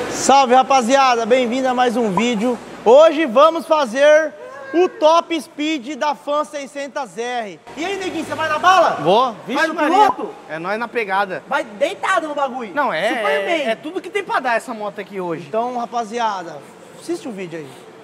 Salve, rapaziada, bem-vindo a mais um vídeo. Hoje vamos fazer o top speed da Fan 600R. E aí, neguinho, você vai na bala? Vou. Vai no piloto? É nós na pegada. Vai deitado no bagulho. Não, Super bem. É tudo que tem pra dar essa moto aqui hoje. Então, rapaziada, assiste o vídeo aí.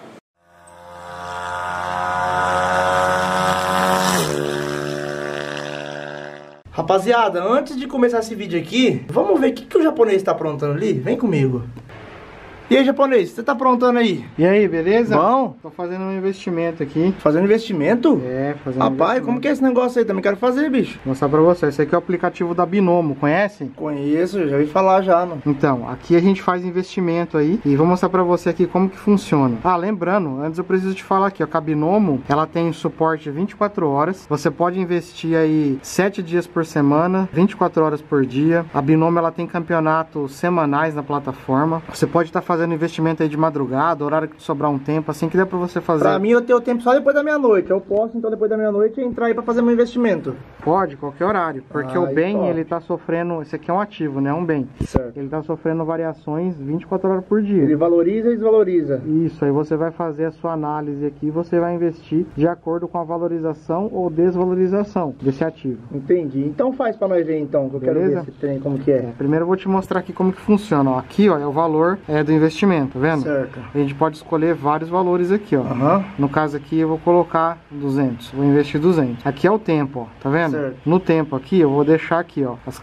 Rapaziada, antes de começar esse vídeo aqui, vamos ver o que o japonês tá aprontando ali? Vem comigo. E aí, japonês, você tá aprontando aí? E aí, beleza? Bom? Tô fazendo um investimento aqui. Fazendo investimento? É, fazendo Rapaz, investimento. como que é esse negócio aí? Também quero fazer, bicho. Vou mostrar pra você. Esse aqui é o aplicativo da Binomo, conhece? Conheço, já ouvi falar já, mano. Então, aqui a gente faz investimento aí e vou mostrar pra você aqui como que funciona. Ah, lembrando, antes eu preciso te falar aqui, ó, que a Binomo, ela tem suporte 24 horas. Você pode investir aí 7 dias por semana, 24 horas por dia. A Binomo, ela tem campeonatos semanais na plataforma. Você pode estar fazendo investimento aí de madrugada, horário que sobrar um tempo, assim que dá pra você fazer. Pra mim, eu tenho tempo só depois da meia-noite. Eu posso, então, depois da meia-noite, entrar aí pra fazer meu investimento. Pode, qualquer horário, porque o bem, ele tá sofrendo, esse aqui é um ativo, né, um bem. Certo. Ele tá sofrendo variações 24 horas por dia. Ele valoriza e desvaloriza. Isso, aí você vai fazer a sua análise aqui, você vai investir de acordo com a valorização ou desvalorização desse ativo. Entendi. Então faz pra nós ver, então, que eu quero Beleza? ver esse trem, como que é. Primeiro eu vou te mostrar aqui como que funciona, ó. Aqui, ó, é o valor do investimento, tá vendo? Certo. A gente pode escolher vários valores aqui, ó. No caso aqui eu vou colocar 200, vou investir 200. Aqui é o tempo, ó, tá vendo? Certo. No tempo aqui eu vou deixar aqui, ó, as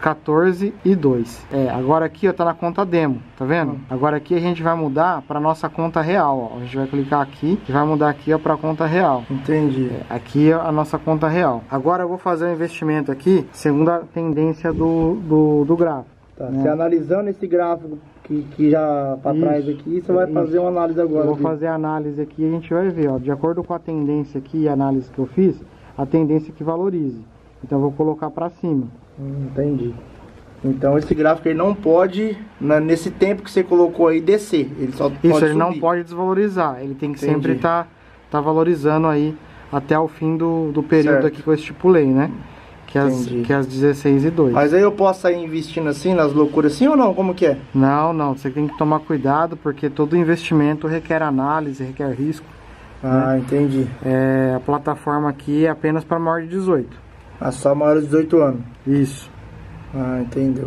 14:02. Agora aqui, ó, tá na conta demo, tá vendo? Agora aqui a gente vai mudar para nossa conta real, ó. A gente vai clicar aqui e vai mudar aqui, ó, para conta real. Entendi. Aqui é a nossa conta real. Agora eu vou fazer um investimento aqui segundo a tendência do gráfico. Tá, né? você analisando esse gráfico que já pra trás aqui, você vai fazer uma análise agora. Eu vou aqui. fazer a análise aqui e a gente vai ver, ó, de acordo com a tendência aqui e a análise que eu fiz, a tendência que valorize. Então eu vou colocar para cima. Entendi. Então esse gráfico aí não pode, nesse tempo que você colocou aí, descer. Ele só pode Isso, ele subir. não pode desvalorizar. Ele tem que Entendi. sempre tá valorizando aí até o fim do período Certo. aqui que eu estipulei, né? Que é as 16:02. Mas aí eu posso sair investindo assim, nas loucuras assim ou não? Como que é? Não, você tem que tomar cuidado porque todo investimento requer análise, requer risco. Ah, entendi. A plataforma aqui é apenas para maior de 18. Ah, só maior de 18 anos. Isso. Ah, entendeu.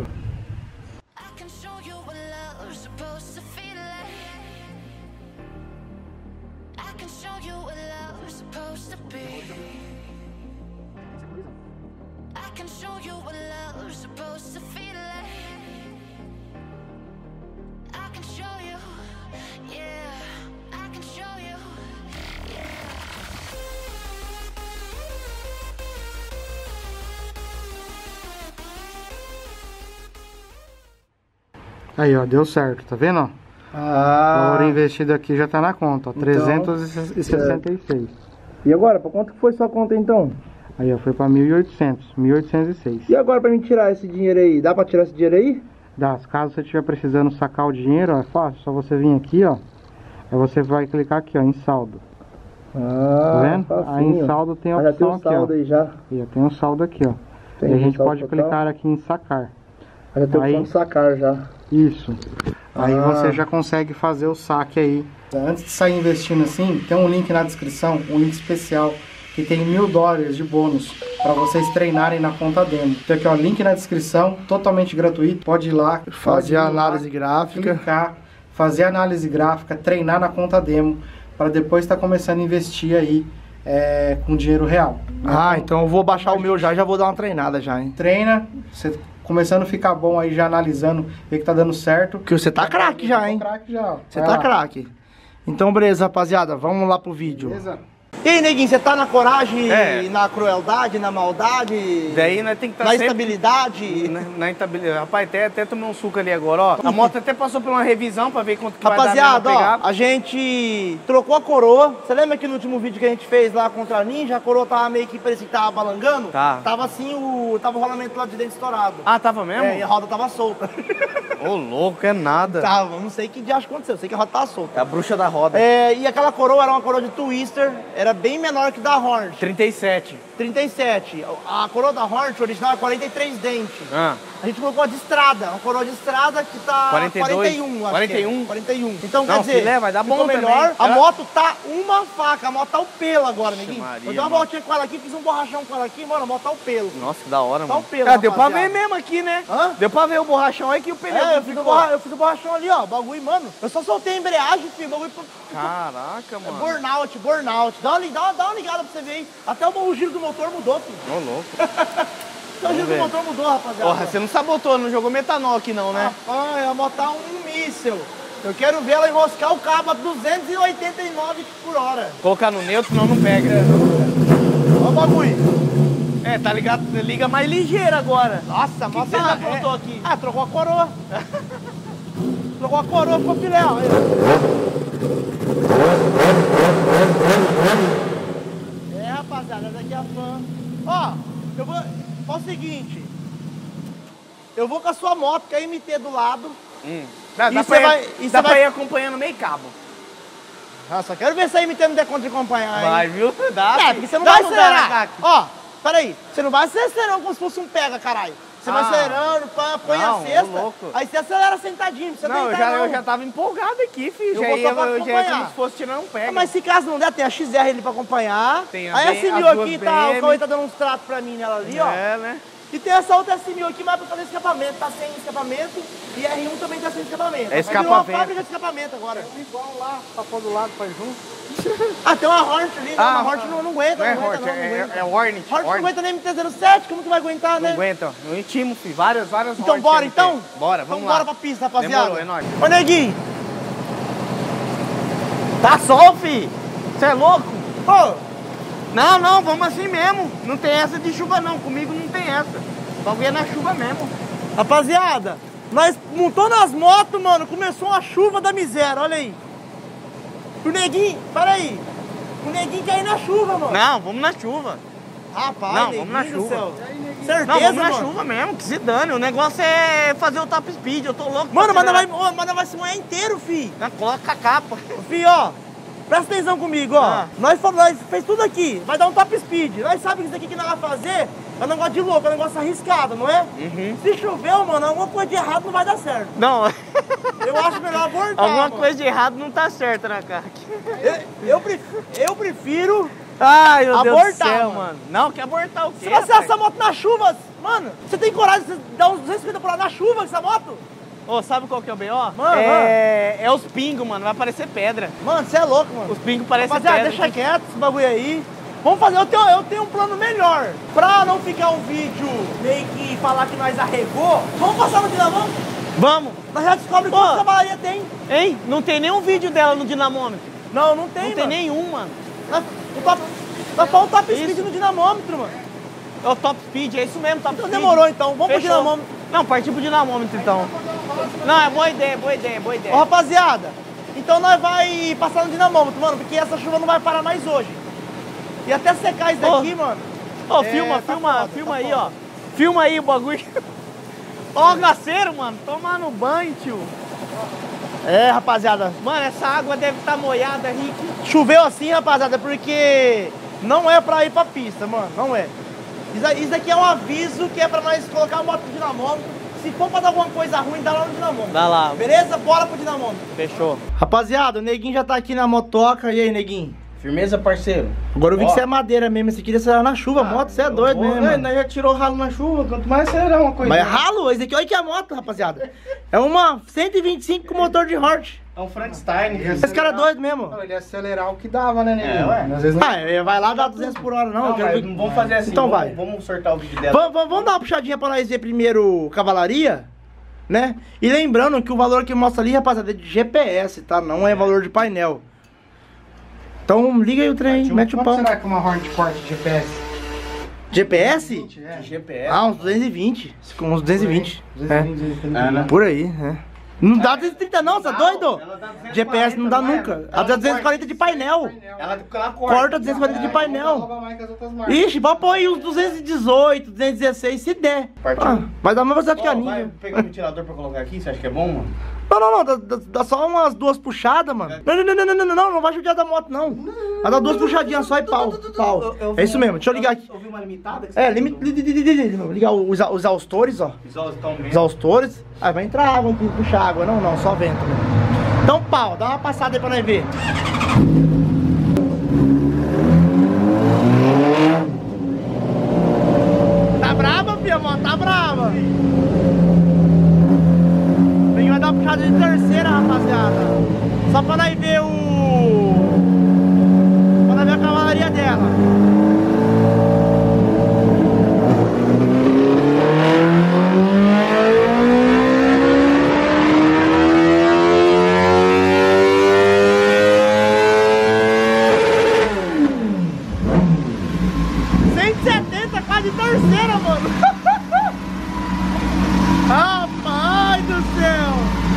Aí, ó, deu certo, tá vendo, ó? O Ah, valor investido aqui já tá na conta, ó, Então, 366. e agora, pra quanto que foi sua conta então? Aí, ó, foi pra 1.806. E agora pra mim tirar esse dinheiro aí? Dá pra tirar esse dinheiro aí? Dá, caso você estiver precisando sacar o dinheiro, ó, é fácil, só você vir aqui, ó. Aí você vai clicar aqui, ó, em saldo. Ah, Tá vendo? facinho. Aí em saldo tem a Ah, já tem opção um aqui, saldo ó. aí já. E ó, tem um saldo aqui, ó. Tem E a gente saldo pode total. clicar aqui em sacar. Ah, já tem Aí- opção de sacar já. Isso. Aí Ah. você já consegue fazer o saque aí. Antes de sair investindo assim, tem um link na descrição, um link especial, que tem $1.000 de bônus para vocês treinarem na conta demo. Então aqui, ó, link na descrição, totalmente gratuito. Pode ir lá, Fazer a análise gráfica, gráfica. clicar, fazer a análise gráfica, treinar na conta demo, para depois estar começando a investir aí com dinheiro real. Ah, então eu vou baixar o meu já e já vou dar uma treinada já, hein? Treina, você começando a ficar bom aí, já analisando, ver que tá dando certo. Porque você tá craque já, hein? Craque já, ó. Você Vai tá lá. craque. Então, beleza, rapaziada. Vamos lá pro vídeo. Beleza? E aí, neguinho, você tá na coragem, É. na crueldade, na maldade, Daí nós tem que estar na sempre... estabilidade? Na estabilidade. Rapaz, até tomei um suco ali agora, ó. A moto até passou por uma revisão pra ver quanto que vai dar Rapaziada, mesmo ó, pra pegar. a gente trocou a coroa. Você lembra que no último vídeo que a gente fez lá contra a Ninja, a coroa tava meio que parecia que tava balangando? Tá. Tava assim, tava o rolamento lá de dentro estourado. Ah, tava mesmo? É, e a roda tava solta. Ô, louco, é nada. Tava, não sei que diacho aconteceu, sei que a roda tava solta. É a bruxa da roda. É, e aquela coroa era uma coroa de twister, era era bem menor que da Hornet. 37. 37. A coroa da Hornet original é 43 dentes. A gente colocou a de estrada, uma coroa de estrada que tá 42, 41, acho 41? que é. 41. Então, Não, quer dizer, filé, vai dar bom ficou melhor. também. A moto tá uma faca, a moto tá o pelo agora, neguinho. Maria, Eu dei uma voltinha com ela aqui, fiz um borrachão com ela aqui, mano, a moto tá o pelo. Nossa, que da hora, Tá mano. o pelo, Cara, deu pra rapaziada. ver mesmo aqui, né? Hã? Deu pra ver o borrachão aí que o pneu É, eu fiz o borrachão ali, ó, bagulho, mano. Eu só soltei a embreagem, filho, bagulho... Caraca, mano. Burnout. Dá uma ligada pra você ver aí. Até o giro do motor mudou, filho. Ô, louco. Até o giro do motor mudou, rapaziada. Porra, você não sabotou, não jogou metanol aqui não, né? Rapaz, a moto tá um míssel. Eu quero ver ela enroscar o cabo a 289 por hora. Colocar no neutro, senão não pega. Olha o bagulho. É, tá ligado? Liga mais ligeiro agora. Nossa, a O que moto você já aprontou aqui? Ah, trocou a coroa. Trocou a coroa, ficou filé, ó. É, rapaziada, essa aqui é a fã. Ó, eu vou... Faz o seguinte. Eu vou com a sua moto, que é a MT do lado. Dá E pra você vai ir acompanhando meio cabo. Nossa, quero ver se a MT não der conta de acompanhar, hein? Vai, viu? Dá. É, porque você não Dá vai ou não dá, acelerar. né, Kaki? Ó, peraí. Você não vai acelerando como se fosse um pega, caralho. Você vai acelerando, pá, põe Não, a cesta. ô louco. Aí você acelera sentadinho, não precisa Não, deitar, eu já tava empolgado aqui, filho. Eu Já vou ia, só pra já ia acompanhar. como se fosse tirando um pega. Ah, mas se caso não der, tem a XR ali pra acompanhar. Tem aí a as Simil duas aqui, tá, o BM. Cauê tá dando uns tratos pra mim nela ali, ó. É, né? E tem essa outra Simil aqui, mais pra fazer escapamento. Tá sem escapamento e a R1 também tá sem escapamento. É Vai virar uma escapamento. fábrica de escapamento agora. Igual lá, pra pôr do lado, faz junto. Ah, tem uma Hornet ali, né? Ah, Uma Hornet não aguenta, Não é aguenta, Hornet, não aguenta. é Hornet. Hornet não aguenta nem MT-07, como que vai aguentar, né? Não aguenta, ó. Eu intimo, filho. Várias Então Hornet bora, tem. então? Bora, Então vamos bora lá. pra pista, rapaziada. Demorou, é nóis. Ô, neguinho. Tá sol, fi. Você é louco? Ô, Não, vamos assim mesmo. Não tem essa de chuva não, comigo não tem essa. O bagulho é na chuva mesmo. rapaziada, nós montou nas motos, mano, começou uma chuva da miséria, olha aí. O neguinho, peraí. O neguinho quer ir na chuva, mano. Não, vamos na chuva. Rapaz, Não, neguinho vamos na do chuva. céu. Certeza, Não, vamos na mano? chuva mesmo, que se dane. O negócio é fazer o top speed, eu tô louco. Mano, pra mas nós acelerar. vai, vai se molhar inteiro, fi. Não, coloca a capa. Fi, ó. Presta atenção comigo, ó. Ah. Nós fez tudo aqui. Vai dar um top speed. Nós sabemos que isso aqui que nós vamos fazer é um negócio de louco, é um negócio arriscado, não é? Se choveu, mano, alguma coisa de errado não vai dar certo. Não, Eu acho melhor abortar. alguma mano. coisa de errado não tá certa, né, cara? Eu prefiro. Ai, meu Deus do Abortar, céu, mano. mano. Não, quer abortar o quê? Se você rapaz? essa moto na chuva, mano, você tem coragem de dar uns 250 por hora na chuva com essa moto? Ô, sabe qual que é o B.O.? Mano, é os pingos, mano. Vai parecer pedra. Mano, você é louco, mano. Os pingos parecem Rapaziada, pedra. deixa quieto esse bagulho aí. Vamos fazer, eu tenho um plano melhor. Pra não ficar um vídeo meio que falar que nós arregou, vamos passar no dinamômetro? Vamos. Nós já descobre quantas cavalaria tem. Hein? Não tem nenhum vídeo dela no dinamômetro. Não tem, Não tem mano. nenhum, mano. Nós falta o top Isso. speed no dinamômetro, mano. É o top speed, é isso mesmo, top Então speed. demorou então, vamos pro Fechou. dinamômetro. Não, partir pro dinamômetro então. Não, é boa ideia, boa ideia, boa ideia. Ô, rapaziada, então nós vai passar no dinamômetro, mano, porque essa chuva não vai parar mais hoje. E até secar isso daqui, mano. Ô, É, filma, tá filma, foda, filma tá aí, foda. ó. Filma aí o bagulho. Ó, o agaceiro, mano. Tomar no banho, tio. É, rapaziada, Mano, essa água deve estar molhada, Rick. choveu assim, rapaziada, porque não é pra ir pra pista, mano, não é. Isso daqui é um aviso que é pra nós colocar a moto no dinamômetro. Se for pra dar alguma coisa ruim, dá lá no dinamômetro. Dá lá. Beleza? Bora pro dinamômetro. Fechou. Rapaziada, o neguinho já tá aqui na motoca. E aí, neguinho? Firmeza, parceiro? Agora eu vi Ó. que você é madeira mesmo. Você queria acelerar na chuva, a moto, você é doido mesmo. mano. Nós já tirou ralo na chuva, quanto mais acelerar uma coisa. Mas é ralo, esse aqui, olha que é a moto, rapaziada. É uma 125 com motor de Hornet. É um Frankenstein. Esse cara é doido mesmo. Não, ele ia acelerar o que dava, né, neguinho? ué. Às vezes não. Ah, vai lá dar 200 por hora, não. eu quero ver- vamos fazer assim. Então vamos, vai. Vamos sortar o vídeo dela. Vamos dar uma puxadinha pra nós ver primeiro cavalaria, né? E lembrando que o valor que mostra ali, rapaziada, é de GPS, tá? Não é valor de painel. Então liga aí o trem, mete o Quanto pau. será que uma Hornet corta de GPS? GPS? É. GPS. Ah, uns 220. Uns 220. né? Por aí, é. Não dá 230 não, você é doido? ela dá 240, GPS não dá não é? nunca. Ela Ela dá não 240 de painel. Ela Corta 240 de painel. Ixi, vai pôr aí uns 218, 216, se der. Partiu. Ah, vai dar mais velocidade que a minha. Vai pegar o ventilador pra colocar aqui, você acha que é bom, mano? Não, dá só umas 2 puxadas, mano. Não vai judiar da moto, não. Vai dar 2 puxadinhas só e pau. É isso mesmo, deixa eu ligar aqui. Ouviu uma limitada? Ligar os exaustores, ó. Exaustores. Aí vai entrar água aqui, puxar água. Não, só vento mesmo. Então, pau, dá uma passada aí pra nós ver. Tá brava, filha, moto, tá brava. Vai dar uma puxada de terceira, rapaziada. Só pra nós ver pra nós ver a cavalaria dela. Quase terceira, mano. Rapaz do céu.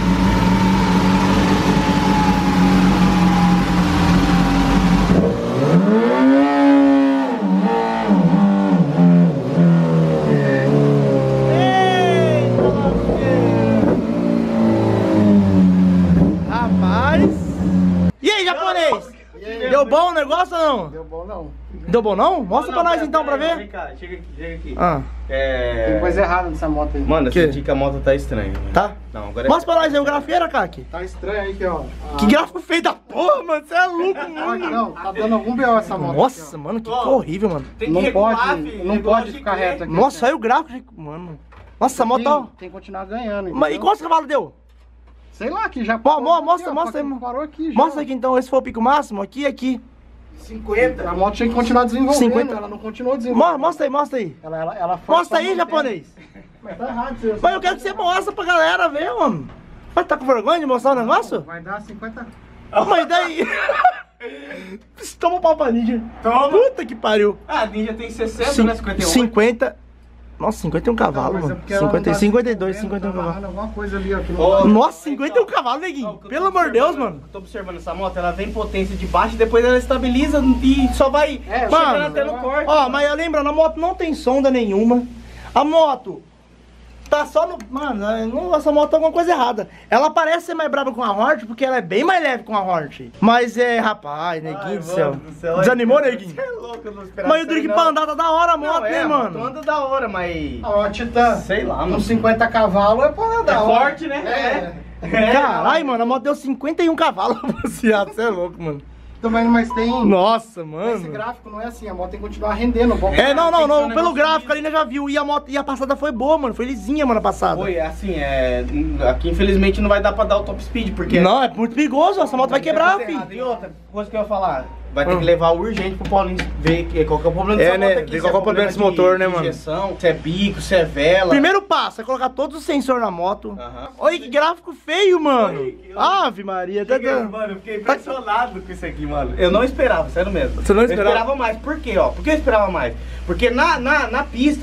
Eita, rapaz. E aí, japonês? Deu bom o negócio ou não? Deu bom não. Deu bom não? Mostra pra nós então, pra ver. Vem cá, chega aqui. Tem coisa errada nessa moto aí. Mano, eu senti que a moto tá estranha. Tá? Não, agora Mostra pra nós aí o grafeira, Kaki. Tá estranho aí, que ó. Que gráfico feio da porra, mano. Você é louco, mano. Não, tá dando algum BO essa moto. Nossa, mano, que horrível, mano. Não pode ficar reto aqui. Nossa, olha o gráfico, mano. Nossa, a moto tá... Tem que continuar ganhando. Mas e quantos cavalos deu? Sei lá, que já parou. Mostra aí. Parou aqui já. Mostra aqui então, esse foi o pico máximo, aqui. 50. A moto tinha que continuar desenvolvendo, 50. Ela não continuou desenvolvendo. Mostra aí. Ela mostra aí, japonês. Mas tá errado isso. Mas eu quero que você mostre pra galera ver, mano. Vai tá com vergonha de mostrar o negócio? Vai dar 50. Mas daí... Toma o pau pra Ninja. Toma. Puta que pariu. Ah, a Ninja tem 60, né? 51. 50... Nossa, 51 cavalos, mano. 50, 52, 51 cavalos. Alguma coisa ali, ó, que não... Nossa, 51 cavalos, neguinho. Pelo amor de Deus, mano. Tô observando essa moto, ela vem potência de baixo e depois ela estabiliza e só vai chegando até no corte. Ó, mas lembrando, a moto não tem sonda nenhuma. A moto tá só no... Mano, essa moto tá alguma coisa errada. Ela parece ser mais brava com a Hornet, porque ela é bem mais leve com a Hornet. Mas rapaz, neguinho do céu. Desanimou, neguinho? Você é louco, eu não esperava. Mas o drink pra andar tá da hora a moto, né, mano? Anda da hora, mas... A Titan, sei lá, mano. Com 50 cavalos é pra andar. É forte, né? Caralho, mano, a moto deu 51 cavalos, rapaziada. Você é louco, mano. Tô vendo, mas tem... Nossa, mano. Esse gráfico não é assim, a moto tem que continuar rendendo. Não, pelo gráfico ali, né, já viu. E a passada foi boa, mano. Foi lisinha, mano, a passada. Foi, assim, aqui infelizmente não vai dar pra dar o top speed, porque... Não, é muito perigoso, essa moto vai quebrar, filho. E outra coisa que eu ia falar, vai ter que levar urgente pro Paulinho ver qual que é o problema dessa moto aqui. Ver qual que é o problema desse motor, né, mano? Injeção, se é bico, se é vela. Primeiro passo é colocar todos os sensores na moto. Olha que gráfico feio, mano. Ave Maria. Mano, eu fiquei impressionado com isso aqui, mano. Eu não esperava, sério mesmo. Você não esperava? Eu esperava mais. Por quê, ó? Por que eu esperava mais? Porque na pista,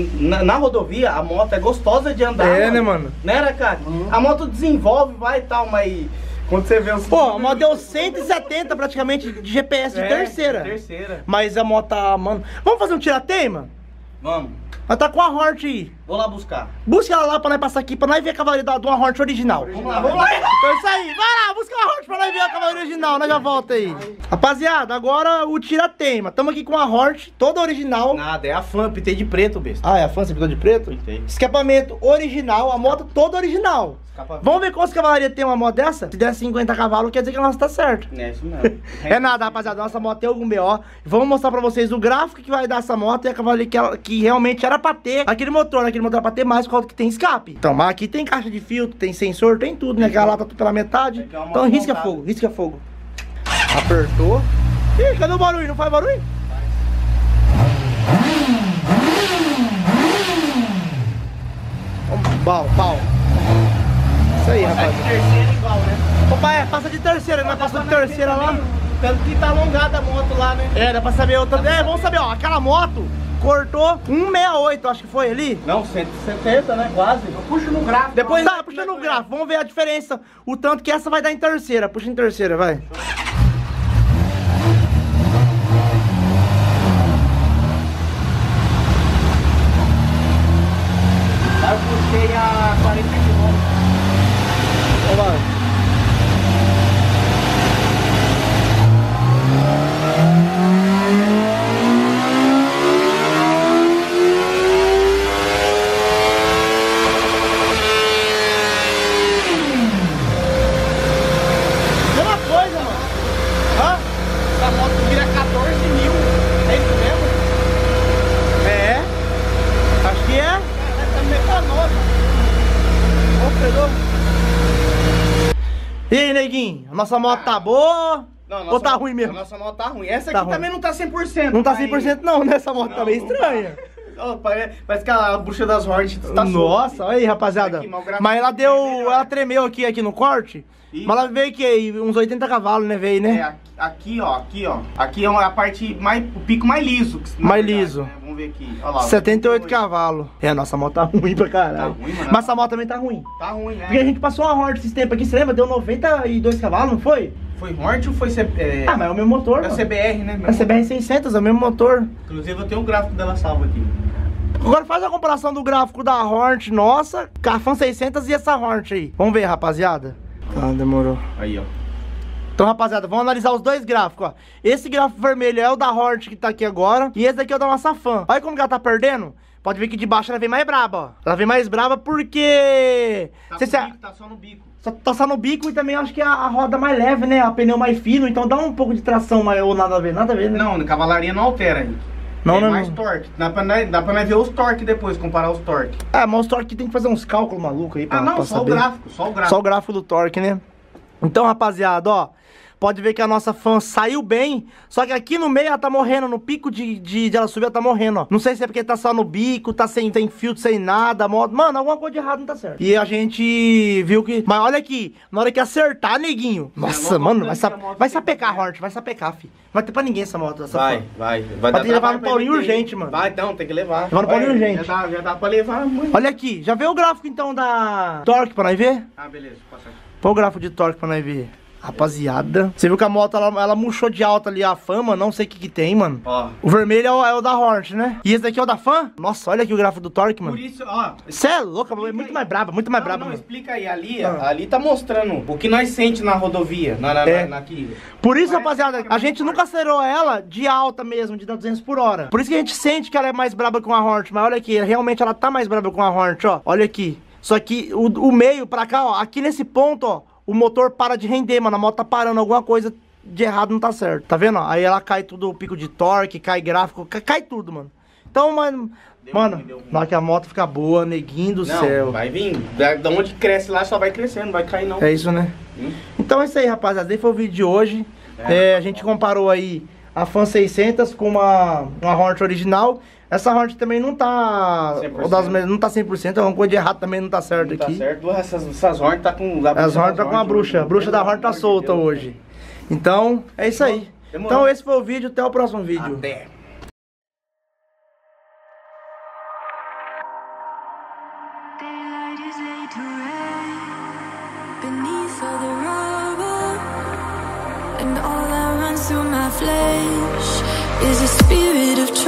na rodovia, a moto é gostosa de andar, né, mano? Né, cara? A moto desenvolve, vai e tal, mas... Quando você vê os... Pô, a moto deu 170 praticamente de GPS de terceira. Mas a moto tá, mano... Vamos fazer um tirateima? Vamos. Ela tá com a Hornet aí. Vou lá buscar. Busca ela lá pra nós passar aqui, pra nós ver a cavalaria de uma Hornet original. Vamos lá. Então é isso aí. Vai lá, busca a Hornet pra nós ver a cavalaria original. Nós já volta aí. Rapaziada, agora o tirateima. Tamo aqui com a Hornet, toda original. Nada, é a Fan, pintei de preto, besta. Ah, é a Fan, você pintou de preto? Pintei. Escapamento original, a moto toda original. Vamos ver quantas cavalarias tem uma moto dessa? Se der 50 cavalos, quer dizer que a nossa tá certa. É isso mesmo. É nada, rapaziada. Nossa moto tem algum BO. Vamos mostrar pra vocês o gráfico que vai dar essa moto e a cavalaria que realmente era pra ter aquele motor, né? Aquele motor era pra ter mais, por causa que tem escape. Então, mas aqui tem caixa de filtro, tem sensor, tem tudo, né? Aquela lá tá tudo pela metade. Então risca fogo, risca fogo. Apertou. Ih, cadê o barulho? Não faz barulho? Pau. Isso aí, rapaz. Terceira igual, né? Opa, passa de terceira, não é? Passou de terceira lá. Tanto que tá alongada a moto lá, né? Dá pra saber outra. Vamos saber, ó. Aquela moto cortou 168, acho que foi ali. Não, 170, né? Quase. Eu puxo no gráfico. Depois tá, puxa no gráfico. Vamos ver a diferença. O tanto que essa vai dar em terceira. Puxa em terceira, vai. Eu puxei a 40 km. E aí, neguinho? A nossa moto tá boa? Não, ou tá ruim mesmo? A nossa moto tá ruim. Essa Tá aqui ruim. também não tá 100%. Não tá 100% não, né? Essa moto tá meio estranha. Oh, parece que a bruxa das Hornet tá Nossa, solta. olha aí, rapaziada. Aqui, mas o Mas ela deu. melhor. Ela tremeu aqui no corte. Isso. Mas ela veio que uns 80 cavalos, né? Veio, né? É, aqui, ó. Aqui é a parte mais. O pico mais liso. na Mais verdade, liso. né? Vamos ver aqui. Olha lá. 78 cavalos. É, a nossa moto tá ruim pra caralho. Tá ruim, mano. Mas essa moto também tá ruim. Tá ruim, né? Porque a gente passou uma Hornet esses tempos aqui, você lembra? Deu 92 cavalos, não foi? Foi Hornet ou foi Ah, mas é o mesmo motor. É mano. CBR, né? É CBR 600, é o mesmo motor. Inclusive eu tenho o gráfico dela salvo aqui. Agora faz a comparação do gráfico da Hornet nossa, com a Fan 600 e essa Hornet aí. Vamos ver, rapaziada. Tá, demorou. Aí, ó. Então, rapaziada, vamos analisar os dois gráficos, ó. Esse gráfico vermelho é o da Hornet que tá aqui agora. E esse daqui é o da nossa Fan. Olha como que ela tá perdendo. Pode ver que de baixo ela vem mais braba, ó. Ela vem mais braba porque... Tá, tá só no bico. Tá só no bico e também acho que a roda mais leve, né? A pneu mais fino, então dá um pouco de tração, mas ou nada a ver, né? Não, a cavalaria não altera, Henrique. Não, é não, mais não. torque. Dá pra nós ver os torques depois, comparar os torques. Ah, mas o torque tem que fazer uns cálculos malucos aí pra, Não, pra só saber. o gráfico, só o gráfico. Só o gráfico do torque, né? Então, rapaziada, ó, pode ver que a nossa Fan saiu bem, só que aqui no meio ela tá morrendo, no pico de ela subir ela tá morrendo, ó. Não sei se é porque tá só no bico, tá sem filtro, sem nada, moto. Mano, alguma coisa de errado não tá certo. E a gente viu que... Mas olha aqui, na hora que acertar, neguinho. Nossa, mano, vai sapecar a Hornet, vai sapecar, fi. Vai ter pra ninguém essa moto, essa Fan. Vai Vai ter que levar no Paulinho urgente, mano. Vai, então, tem que levar. Levar no Paulinho urgente. Já dá pra levar muito. Olha aqui, já vê o gráfico então da torque pra nós ver? Ah, beleza, passa aqui. Põe o gráfico de torque pra nós ver. Rapaziada, você viu que a moto, ela murchou de alta ali a Fama, não sei o que tem, mano. Ó. O vermelho é o da Hornet, né? E esse daqui é o da Fan? Nossa, olha aqui o gráfico do torque, mano. Por isso, ó. Cê é louca, é muito mais braba, muito mais braba, Não, mano. explica aí, ali, ó, ali tá mostrando o que nós sente na rodovia, aqui. Por isso, Parece rapaziada, que é a gente nunca acelerou ela de alta mesmo, de dar 200 por hora. Por isso que a gente sente que ela é mais braba com a Hornet, mas olha aqui, realmente ela tá mais braba com a Hornet, ó. Olha aqui. Só que o meio pra cá, ó, aqui nesse ponto, ó, o motor para de render, mano. A moto tá parando, alguma coisa de errado não tá certo. Tá vendo? Ó? Aí ela cai tudo, o pico de torque, cai gráfico, cai tudo, mano. Então, mano, na hora que a moto fica boa, neguinho do céu. Vai vir. Da onde cresce lá só vai crescendo, não vai cair não. É isso, né? Então é isso aí, rapaziada. Esse foi o vídeo de hoje. A gente comparou aí a Fan 600 com uma Hornet original. Essa Hornet também não tá 100%. Não tá 100%, alguma coisa de errado também não tá certo não aqui. Tá certo. Essas Hornet tá com... As Hornet tá com a bruxa. A bruxa da Hornet tá solta hoje. Então, é isso aí. Demorou. Então esse foi o vídeo, até o próximo vídeo. Até. And all that runs through my flesh is a spirit of